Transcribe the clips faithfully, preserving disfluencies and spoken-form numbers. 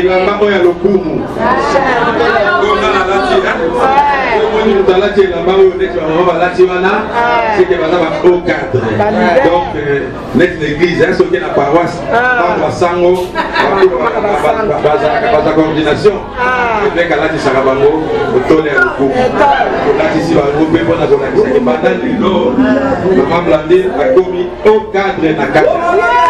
elamba oyo lokumu ona na lati hein on nous a lati elamba oyo neti ba lati wana c'est que bana ba au cadre donc net l'église hein soki na paroisse ba sango ba ba coordination avec lati saka bango otole lokumu lati si ba groupe pour na organiser que bana lelo maman Blandine a commis au cadre na cadre.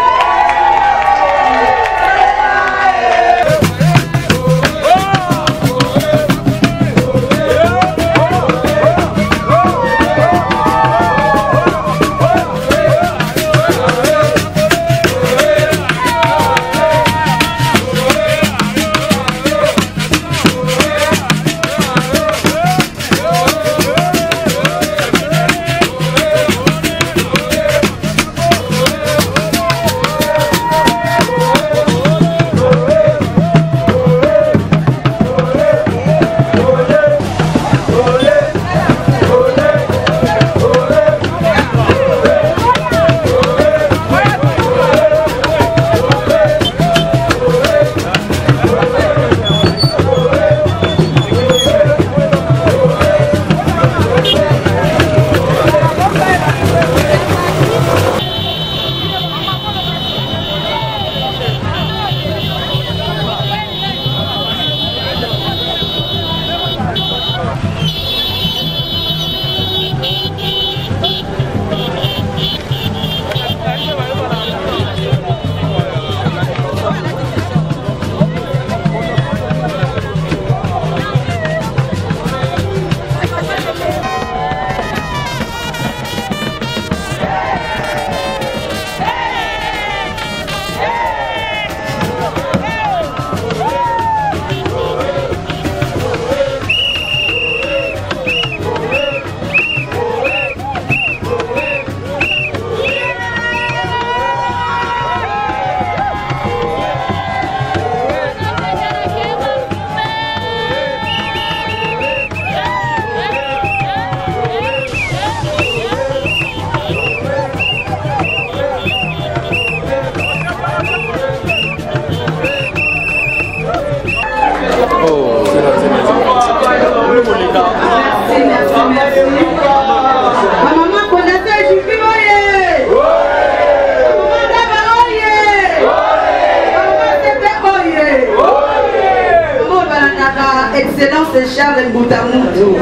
Excellence Charles Mbutamutu.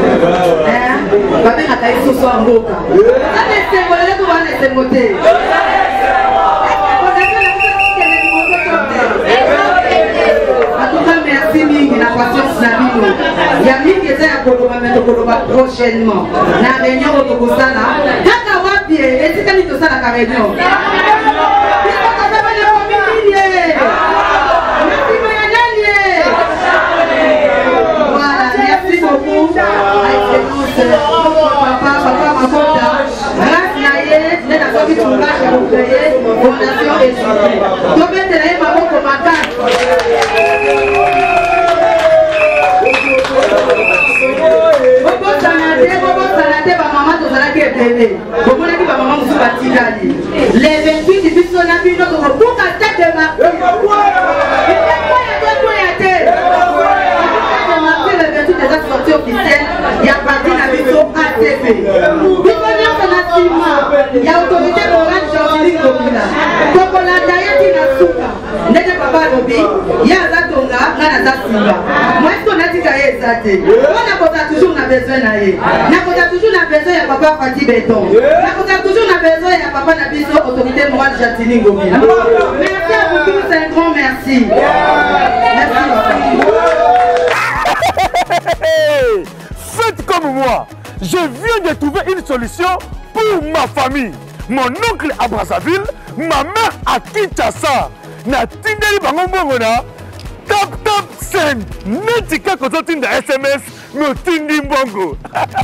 Babe nakayi soso amboka. Ane sengolele tu wane sengote. Atuka merci mingi na patience na bino. Ya mingi eza ya koloba mais tokoloba prochainement. Na réunion otokosala. Kaka wapi esika ni tosala ka réunion. Papa, papa, ma fondation, grâce naïe, n'est pas comme tout le monde créé, fondation et soutien. Donc, maintenant, il m'a beaucoup matin. Bobo sanate, bobo sanate, ba maman to zala ke bébé. Bobo na ki ba maman musu batikali. Les vingt-huit divisions na bino to pour ka tête de ma. Il fait quoi ya toi toi ya te. Le vingt-huit des sorties officielles, il y a parti na biso A T P. Biso nyonso na nsima, ya autorité morale Jean-Philippe Ngobila. Tokolanda ye tina suka. Ndenge papa alobi, ye aza tonga, nga naza simba. Moi est-ce qu'on a dit ka ye eza te? On a toujours na besoin na ye. Na toujours na besoin ya papa Fati Béton. Na toujours na besoin ya papa na biso autorité morale Jean-Philippe Ngobila. Merci à vous tous, un grand merci. Merci. Faites comme moi. Je viens de trouver une solution pour ma famille. Mon oncle à Brazzaville, ma mère à Kinshasa. Na tindeli bango mbongo na tap tap send. Neti kako to tinda S M S no tindi mbongo.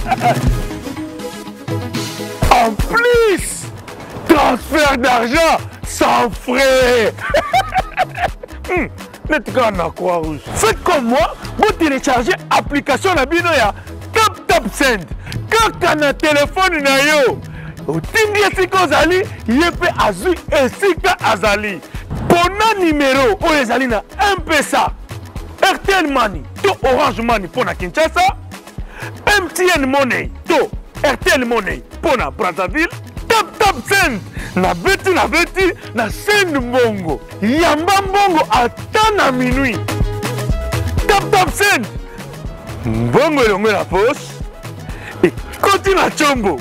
En plus, transfert d'argent sans frais. hmm. Faites comme moi, vous téléchargez l'application na bino ya Tap Tap Send. Kaka na téléphone na yo. Otindi esika ozali, yepe azui esika azali. Pona numéro oyo ezali na M P S A. R T L Money to Orange Money pour na Kinshasa, M T N Money to R T L Money pour na Brazzaville, Tap Tap Send na beti na beti na Send Mbongo, Yamba Mbongo ata na minuit. Tap Tap Send Mbongo elongo na poche et koti na chombo.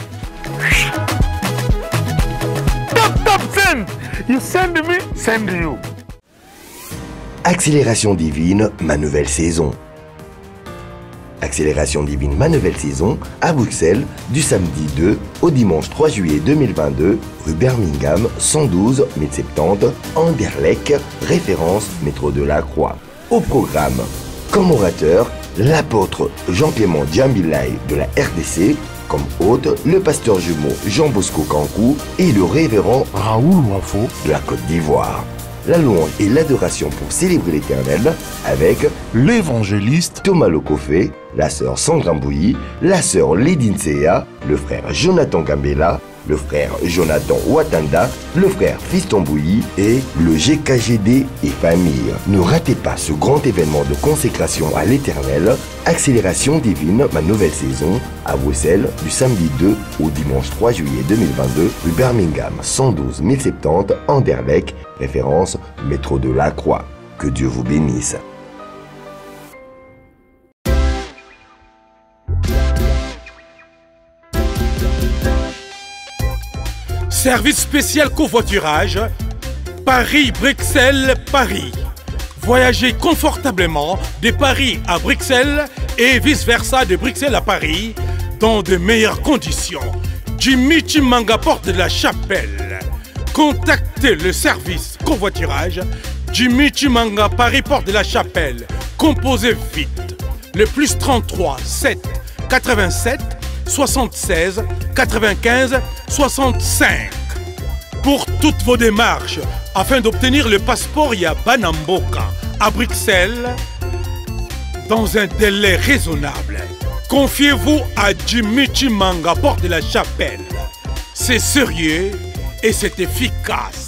Tap Tap Send, you send me, send you. Accélération divine, ma nouvelle saison. Accélération divine, ma nouvelle saison, à Bruxelles, du samedi deux au dimanche trois juillet deux mille vingt-deux, rue Birmingham, cent douze mille soixante-dix, Anderlecht, référence métro de la Croix. Au programme, comme orateur, l'apôtre Jean-Clément Djambilay de la R D C, comme hôte, le pasteur jumeau Jean-Bosco Kankou et le révérend Raoul Wafo de la Côte d'Ivoire. La louange et l'adoration pour célébrer l'Éternel avec l'évangéliste Thomas Lokofé, la sœur Sandra Mbouyi, la sœur Lydine Sea, le frère Jonathan Gambela, le frère Jonathan Watanda, le frère Fiston Mbouyi et le G K G D et famille. Ne ratez pas ce grand événement de consécration à l'Éternel, Accélération divine, ma nouvelle saison, à Bruxelles, du samedi deux au dimanche trois juillet deux mille vingt-deux, rue Birmingham, cent douze mille soixante-dix, Anderlecht, référence métro de la Croix. Que Dieu vous bénisse. Service spécial covoiturage, Paris-Bruxelles-Paris. Voyagez confortablement de Paris à Bruxelles et vice-versa de Bruxelles à Paris dans de meilleures conditions. Jimmy Chimanga, porte de la Chapelle. Contactez le service covoiturage Jimmy Chimanga, Paris, porte de la Chapelle. Composez vite. Le plus trente-trois sept quatre-vingt-sept soixante-seize quatre-vingt-quinze soixante-cinq. Pour toutes vos démarches, afin d'obtenir le passeport Yabanamboka à Bruxelles, dans un délai raisonnable, confiez-vous à Jimmy Chimanga, porte de la Chapelle. C'est sérieux et c'est efficace.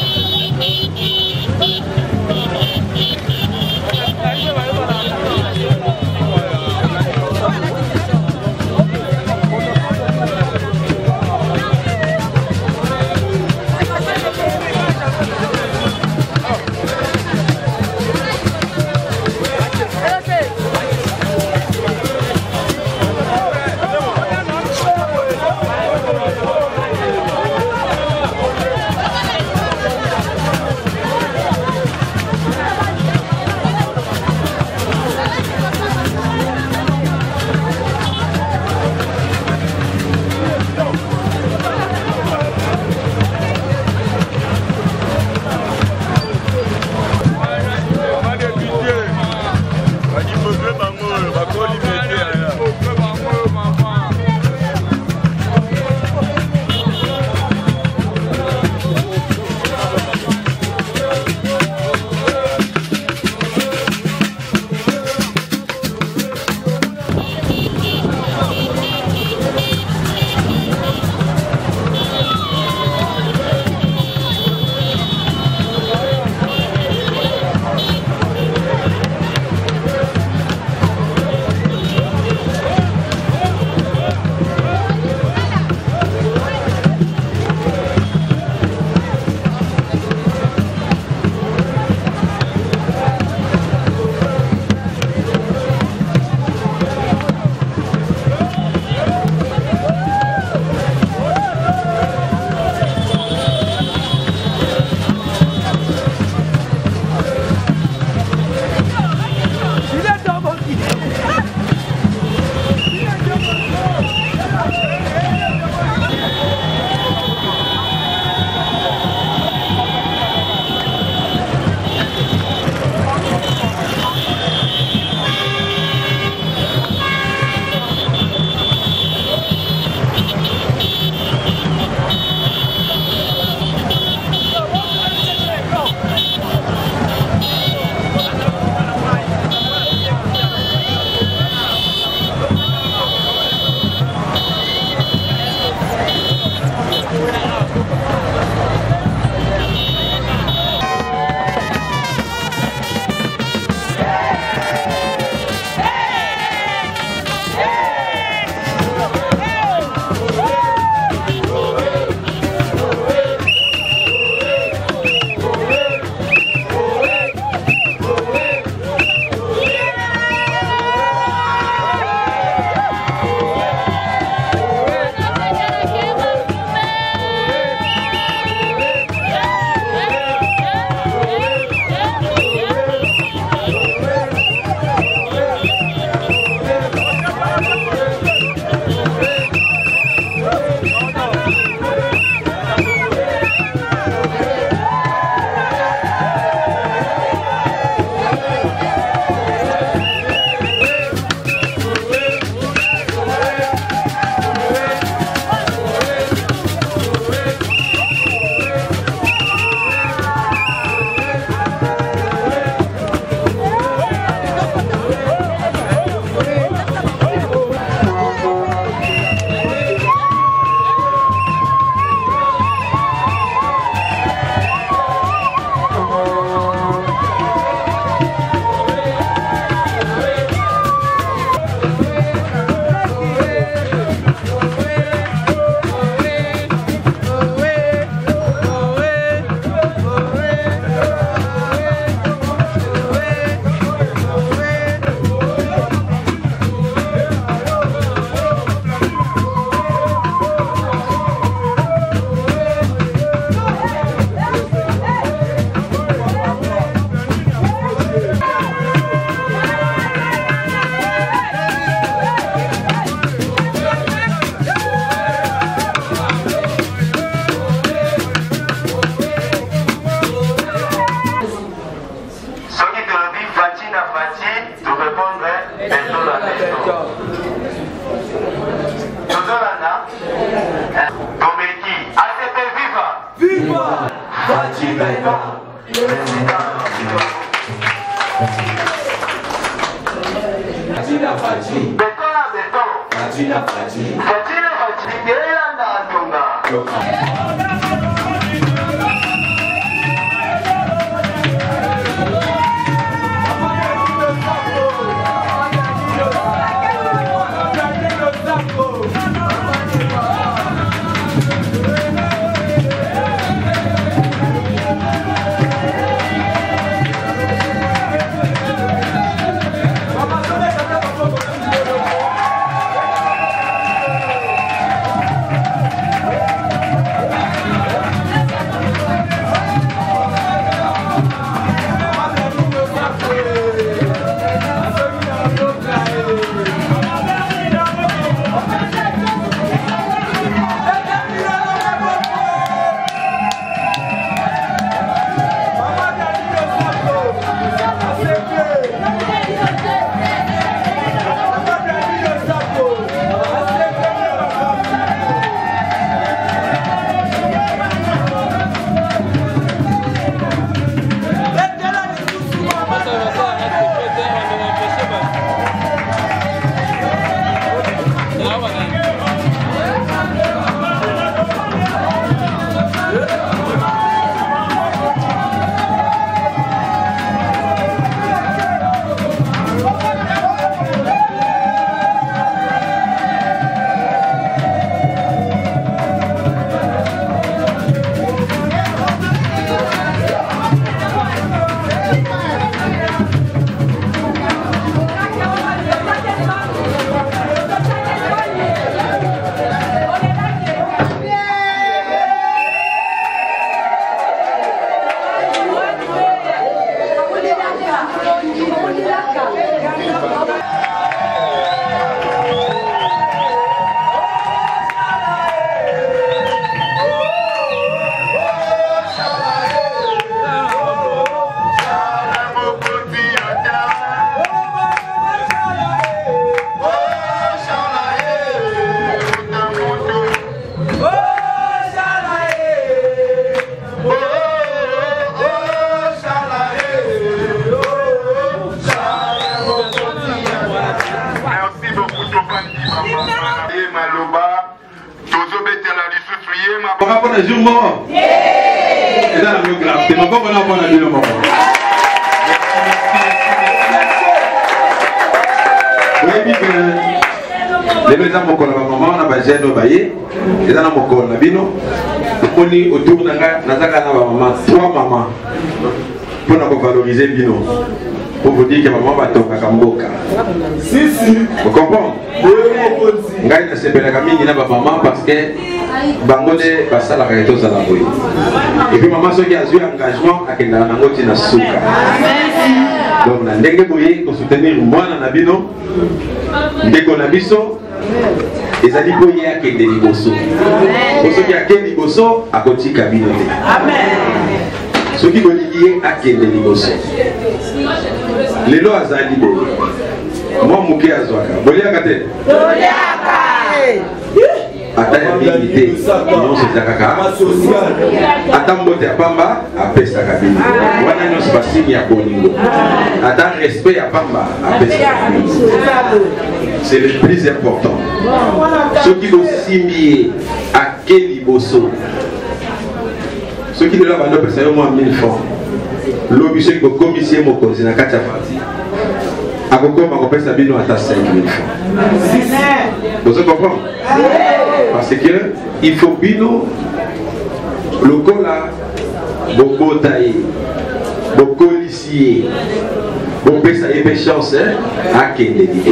Thank you. na Fati, tu répondre béton la béton. Tozolanda, Tomeki, A C P viva! Viva! Fati béton, le président viva. Fati na Fati. Béton la béton. Fati na Fati. Fati na Fati, Yelanda Atonga. Autour de maman, trois mamans pour nous valoriser Bino. Pour vous dire que maman va tomber à Mboka. Si, si. Vous comprenez? Je vais vous maman parce que Bangode va ça la réalité aux Alaboui. Et puis maman, ceux qui ont eu engagement à qu'il y ait un autre na souka. Donc, on a des gens pour soutenir moi dans Bino. Dès qu'on a biso. Et ça dit qu'il y a des liboso. Pour ceux qui ont des liboso, à côté de Amen. Ceux qui ont des liboso. Les lois sont libres. Moi, je suis à Zouaka. Vous voulez regarder? Attends, il y a une unité. Non, c'est Zakaka. Attends, il y a Pamba, après Sakabini. Voilà, non, c'est pas signe à Boningo. Attends, respect à Pamba, après Sakabini. C'est le plus important. Ceux qui ont signé à Keliboso, ceux qui ne l'ont pas fait, au moins mille francs. L'objet que le commissaire m'a causé dans quatre parties. À Koko, on va faire à cinq mille francs. Vous comprenez? Parce que il faut bino le cola, le botaï, le policier, le pesa et péchance à quel niveau.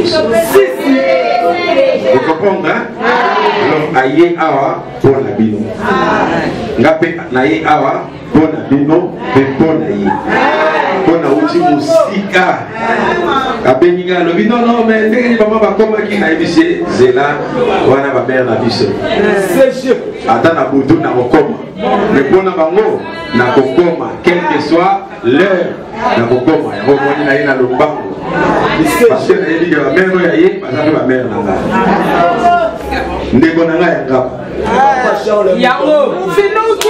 Vous comprenez? Alors, aïe awa pour la bino. Ngapé naïe awa pour la bino, mais pour naïe. Pour na outil musika. Abeniga le bino non mais dès que maman va comme qui na ébissé, c'est là wana ba mère na biso. Attends na boudou na kokoma. Mais pour na bango na kokoma, quelle que soit l'heure na kokoma. Romoni na ina logo Lubango. Parce que je dis que ma mère est là, parce que ma mère est là. Ndeko na nga ya ngaba. Yango, Finuki.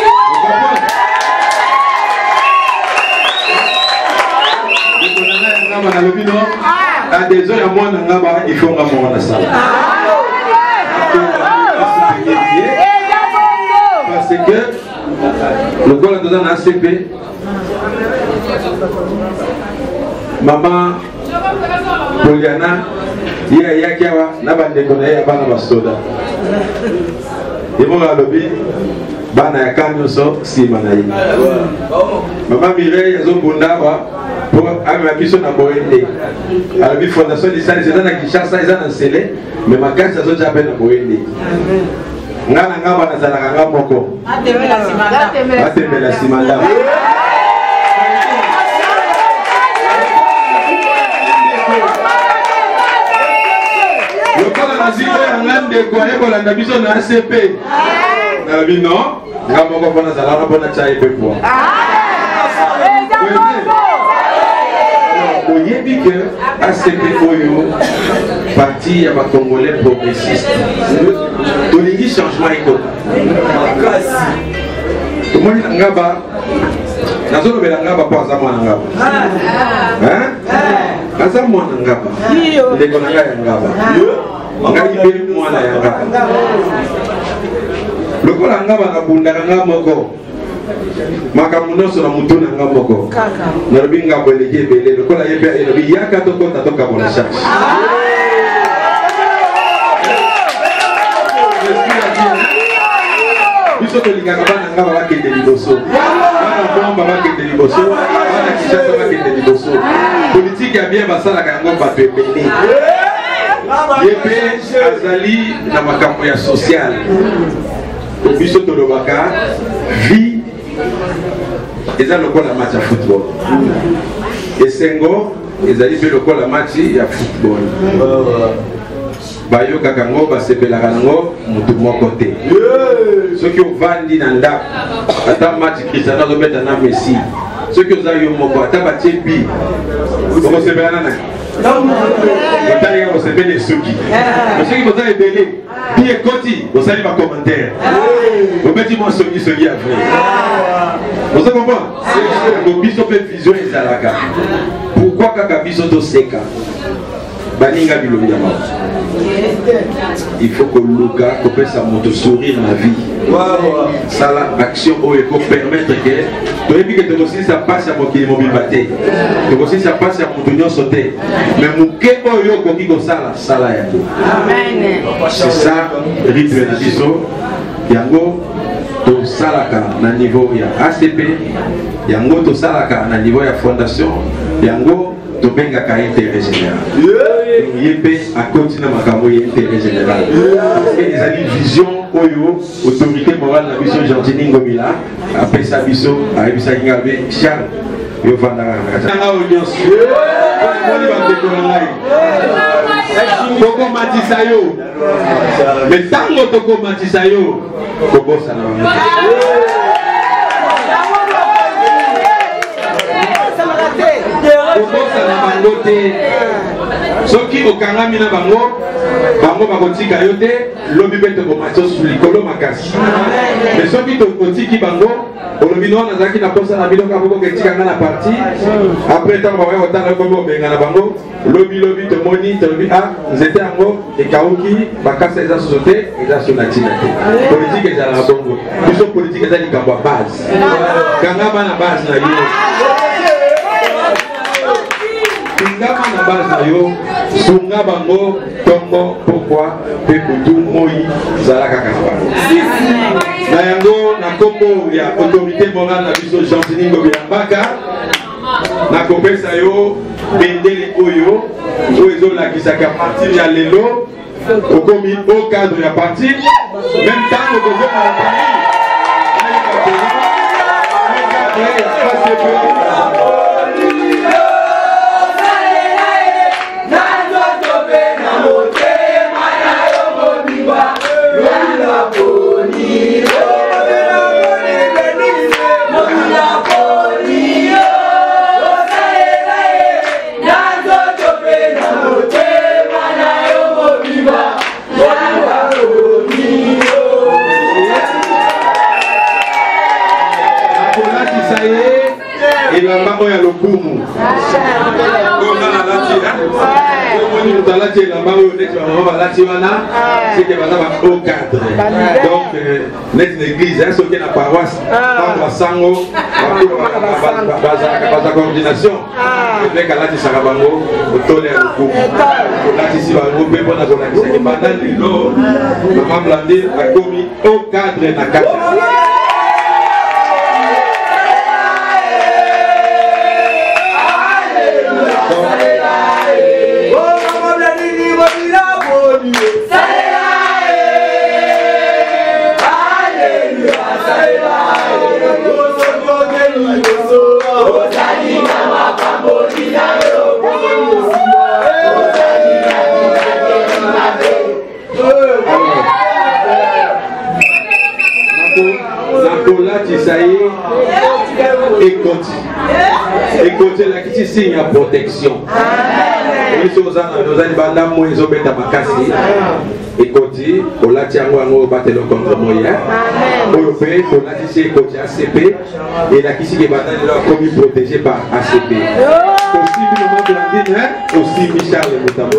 Ndeko na nga ya ngaba na lobi non. À des heures à moi na ngaba il faut nga mo na sala. Parce que le gars dans un A C P, maman Poliana, il y a Yakiawa, Nabande Konaï, Bana Bastoda. Et moi, à l'obé, Bana Yakanyoso, si Manaï. Maman Mireille, Zobundawa, pour Amakiso Naboende. À l'obé, Fondation des Salles, ils ont un Kishasa, ils ont un scellé, mais ma casse, ils ont déjà peine à Boende. Ngana ngaba na zalaka ngaboko Atemela simanda Atemela simanda Lokola na ziko ya ngande kwa ekola na biso na A C P na bino ngaboko pona zalaka pona chai pepo oyebi que A C P oyo parti ya ba Congolais progressiste tolingi changement ekota tomoni na ngaba nazolobela ngaba po aza mwana ngaba aza mwana ngaba ndeko na ngai ya ngaba ngai mpe mwana ya ngaba lokola ngaba nabundaka nga moko makambo nyonso na mutu na nga moko nalobi ngambo eleki ebele lokola ye mpe elobi yaka tokota tokabola charge biso tolingaka bana ngaba bakende liboso bana bomba bakende liboso bana kishasa bakende liboso politike ya bien basalaka yango bato ebele ye mpe azali na makambo ya social biso tolobaka vie eza lokola match ya football esengo ezali mpe lokola match ya football bayokaka yango basepelaka yango motu moko te soki ovandi na ndako ata match Cristiano azobeta na Messi soki oza yo moko ata batie bi okosepela na nani otalika kosepela esuki soki boza ebele bi ekoti osali bacommentaire obeti mwa songisongi ya vrai oza comprendre biso mpe vision ezalaka pourquoi kaka biso toseka baninga bilobi ya mawa il faut que luka kopesa moto sourire na vie sala action oyo eko permettre que toyebi ke tokosilisa mpasi ya mokili mobimba te tokosilisa mpasi ya moto nyonso te mais moke oyo okoki kosala sala yango c'est ça rythme na biso yango tosalaka na niveau ya A C P yango tosalaka na niveau ya fondation yango tobengaka intérêt général ye mpe akoti na makambo ya intérêt général parce que ezali vision oyo autorité morale na biso Gentini Ngomila apesa biso ayebisaki nga be Charles yo vandaka nanga oyo nyonso oni bandeko na ngai tokomatisa yo me ntango tokomatisa yo kobosana bango kobosana bango te soki okangami na bango bango bakotika yo te lobi mpe tokomati osusu likolo makasi mais soki tokotiki bango olobi no nazalaki na posa na biloko moko ketikanga na parti après ntango bakoya kotanga komi obenga na bango lobi lobi tomoni tolobi a nzete yango ekauki bakasa eza soso te eza so na ntina te politike ezalaka bongo biso politike eza likambo ya base kangama na base na yo kingama na base na yo sunga bango tongo pokwa mpe kutu moi zala kaka na bango na yango na kombo ya autorité morale na biso Gentini Ngomila Mbaka nakopesa yo bendele oyo oyo ezolakisaka partir ya lelo okomi au cadre ya parti même temps okozoma na Famille oya lokumu ona na lati hein omoni mutu alati elamba oyo neti bamama balati wana seke baza ba haut cadre donc neti na église hein soki na paroisse ntango basango baza coordination epeka alatisaka bango otole ya lokumu olatisi bango mpe mpona kolakisaki banda lelo mama Blandine akomi haut cadre na kati Écoute, écoute, la qui signe à protection. Écoute, on l'a tiré au battre contre moi. On fait, on l'a tiré côté A C P et la qui s'est commis protégé par A C P. Aussi, le monde de la ville, aussi Michel notamment.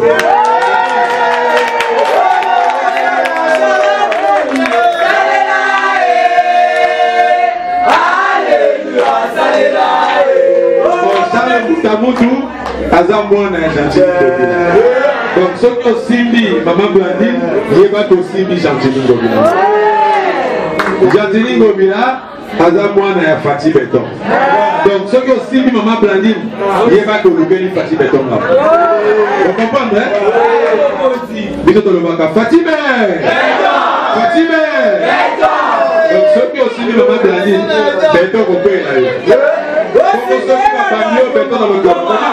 Tamutu aza mwana ya Gentili Ngobila. Donc soki osimbi Maman Blandine yeba tosimbi Gentili Ngobila. Gentili Ngobila aza mwana ya Fati Beton. Donc soki osimbi Maman Blandine yeba tolukeli Fati Beton là. Vous comprenez? Biso tolobaka Fatime. Fatime. Donc soki osimbi Maman Blandine Beton kokwela yo. Como soy papá, yo me todo lo que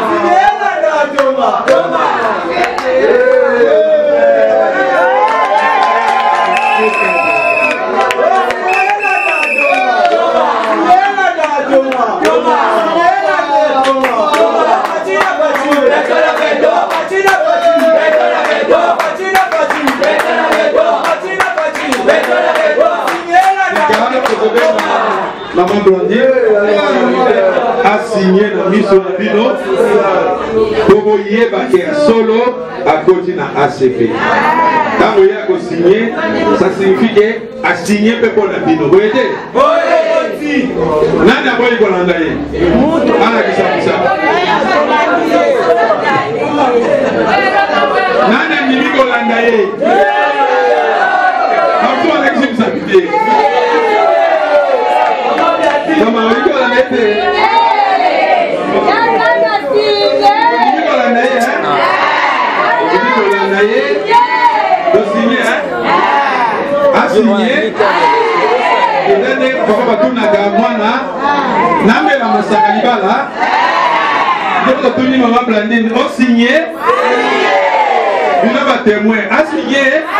toma, toma. Maman Blandine a signé dans Misso Nabino pour y solo à côté de A C P. Quand vous avez signé, ça signifie que a signé pour Nabino. Vous voyez? Nana boy Bolandaye. Ana kisa kisa. Nana Mimi Bolandaye. Partout avec Jim Sabité. Comment on dit la nette? A signé. Et pourquoi tu n'as qu'à moi là? N'amène la massacre là. Donc tu dis Maman Blandine, on signé. Il a pas témoin. A signé.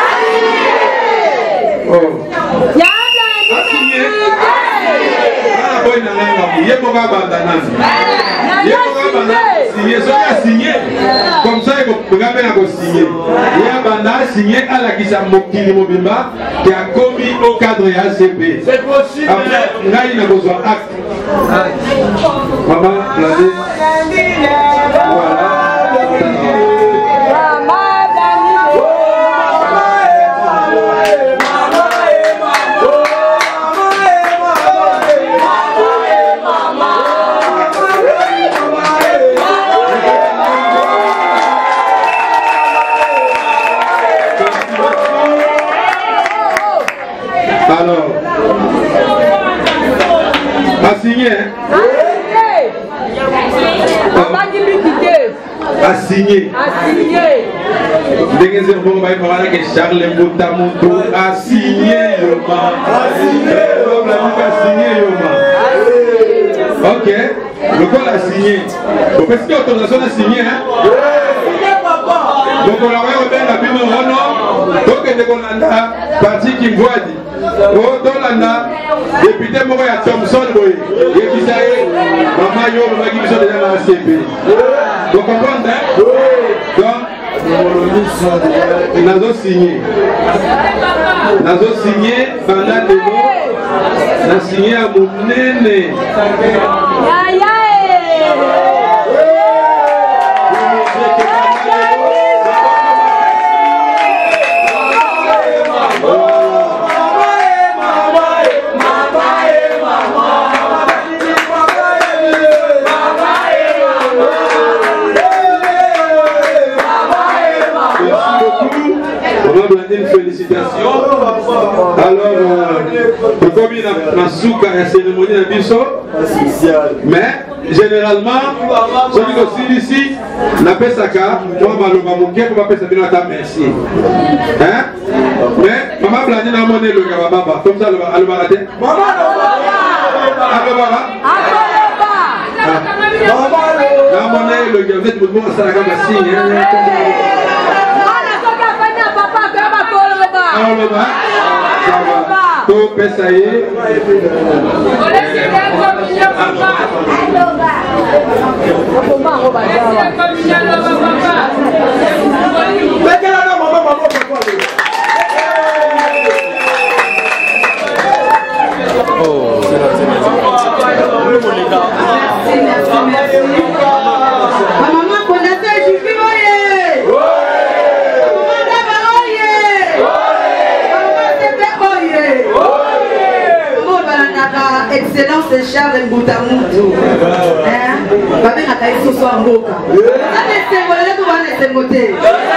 Oh. A signé. Signé comme ça il faut signer. Il y a banda signé à la qui Mokili Mobimba qui a commis au cadre A C P. C'est possible. Après, là il a besoin d'acte. Maman, Blandine. Voilà. Alors, a signé. A signé. A signé. Charles Moutamoto a signé. A signé. Ok. Le col a signé. Vous faites que l'autorisation a signé. Donc on a bien la Bible au nom. Donc on a parti qui me voit dit. Oh, Dolanda, député Moya Thompson, boy, et qui s'est maman yo, maman qui sont déjà dans la C P. Vous comprenez? Donc, nous avons signé. Nous avons signé pendant des mots. Nous avons signé à mon néné. une félicitation. Alors, comme il y a une souka et cérémonie de biso, mais généralement, celui qui est ici, n'a pas ça car, moi, je vais vous dire, je vais vous merci. Hein? Mais, maman Blanine a monnaie le gababa, comme ça, elle va rater. Maman, elle va rater. La monnaie, le gars, vous êtes beaucoup à Saragama signe. Tout Pessaye. Maman connaissait Jufi Oye. Maman Daba Oye. Maman Tepe Oye. Maman Balanaka, excellence Charles Mboutamoudou. Hein? Babe Naka Iso Soamboka. Ça n'est symbole, tout va les symboler.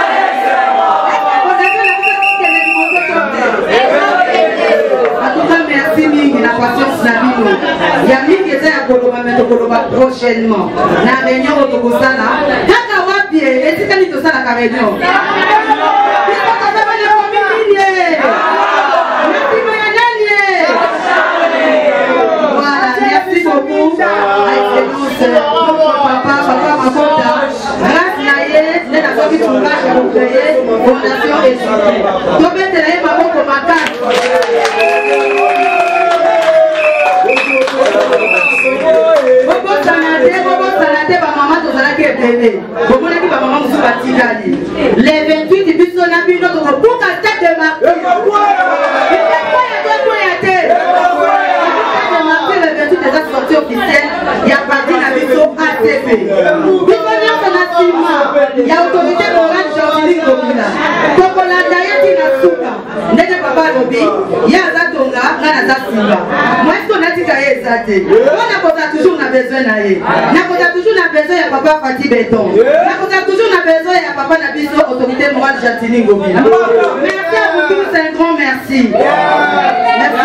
En tout cas, merci Mingi, la patience Nabino. Il y a Mingi qui est à Koloba, mais Koloba prochainement. La réunion au Tokosana. Kaka Wapie, et si tu as mis tout ça dans la réunion. Voilà, merci beaucoup. Excellence, papa, papa, ma fota. Grâce Naye, n'est la famille pour la créer, fondation et soutien. Donc, tu as eu ma bonne commandante. Bobo Sanate, Bobo Sanate, ma maman, tu as été bébé. Bobo n'a dit ma maman, vous êtes les vingt-huit, du bus, on a vu notre pour la tête de ma fille. Le vingt-huit des actes sortis officiels, il y a parti la vidéo A T P. Il y a autorité morale Jean-Philippe Gobila. Donc on a d'ailleurs dit la souka. N'est-ce pas Lobi? Il y a Zatonga, Nana Simba. Moi, est-ce qu'on a dit qu'il y a Zate? On a toujours besoin d'aller. On a toujours besoin de papa Fatih Béton. On a toujours besoin de papa Nabiso, autorité morale Jean-Philippe Gobila. Merci à vous tous, un grand merci. Merci.